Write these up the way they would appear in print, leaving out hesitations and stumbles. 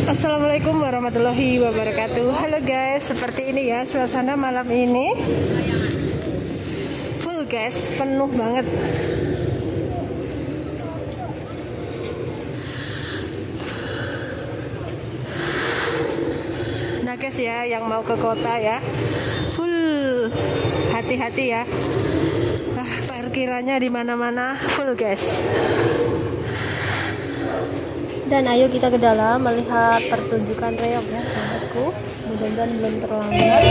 Assalamualaikum warahmatullahi wabarakatuh. Halo guys, seperti ini ya suasana malam ini. Full guys, penuh banget. Nah guys ya, yang mau ke kota ya, full hati-hati ya. Parkirannya di mana-mana full guys. Dan ayo kita ke dalam melihat pertunjukan reog ya sahabatku. Mudah-mudahan belum terlambat.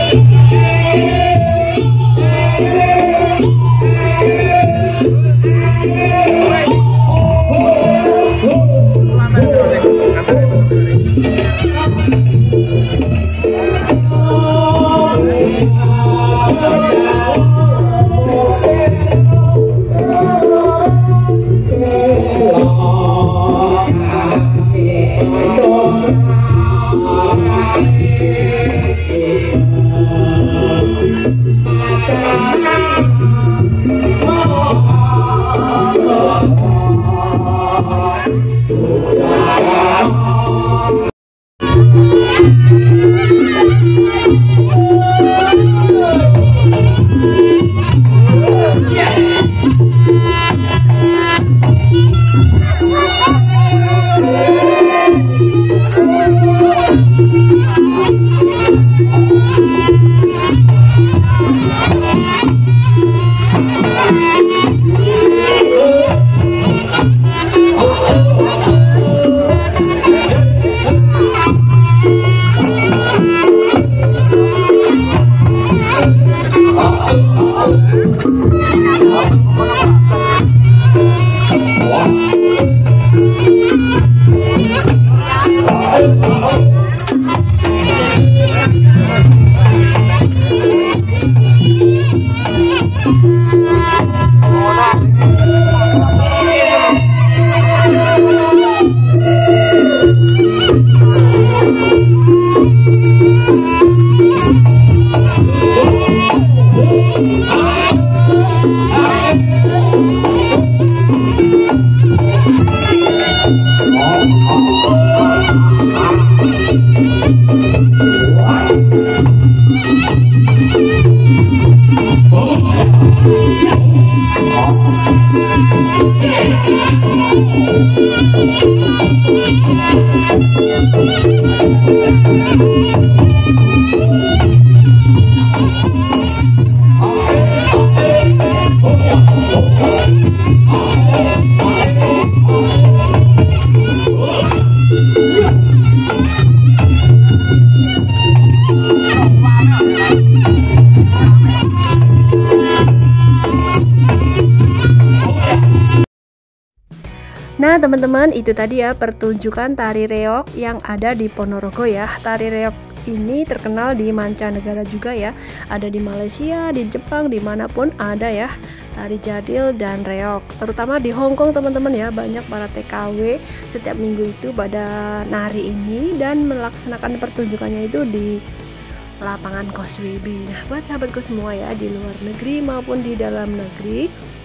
Nah teman-teman, itu tadi ya pertunjukan tari reog yang ada di Ponorogo ya. Tari reog ini terkenal di mancanegara juga ya. Ada di Malaysia, di Jepang, dimanapun ada ya tari jadil dan reog. Terutama di Hong Kong teman-teman ya, banyak para TKW setiap minggu itu pada nari ini dan melaksanakan pertunjukannya itu di lapangan Causeway Bay. Nah buat sahabatku semua ya, di luar negeri maupun di dalam negeri,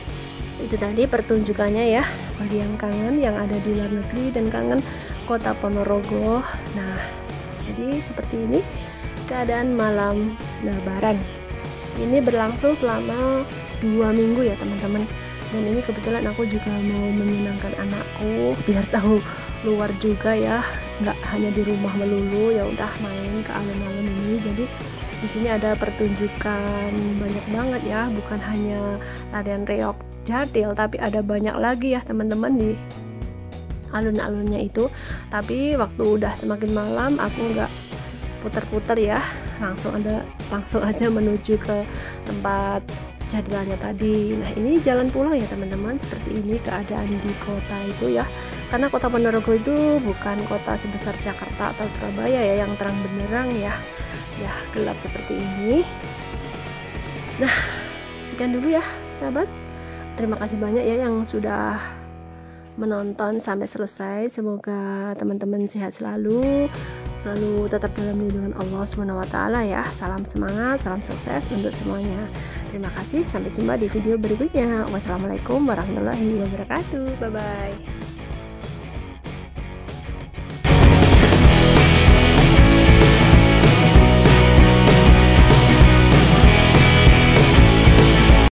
itu tadi pertunjukannya ya, bagi yang kangen yang ada di luar negeri dan kangen kota Ponorogo. Nah jadi seperti ini keadaan malam Lebaran ini berlangsung selama 2 minggu ya teman-teman. Dan ini kebetulan aku juga mau menyenangkan anakku biar tahu luar juga ya, nggak hanya di rumah melulu, ya udah main ke alun-alun ini. Jadi di sini ada pertunjukan banyak banget ya, bukan hanya tarian reog jadil, tapi ada banyak lagi ya teman-teman di alun-alunnya itu. Tapi waktu udah semakin malam aku nggak putar-putar ya, langsung aja menuju ke tempat jadilannya tadi. Nah ini jalan pulang ya teman-teman, seperti ini keadaan di kota itu ya, karena kota Ponorogo itu bukan kota sebesar Jakarta atau Surabaya ya yang terang benderang ya gelap seperti ini. Nah sekian dulu ya sahabat, terima kasih banyak ya yang sudah menonton sampai selesai. Semoga teman-teman sehat selalu tetap dalam lindungan Allah SWT ya. Salam semangat, salam sukses untuk semuanya. Terima kasih, sampai jumpa di video berikutnya. Wassalamualaikum warahmatullahi wabarakatuh. Bye bye.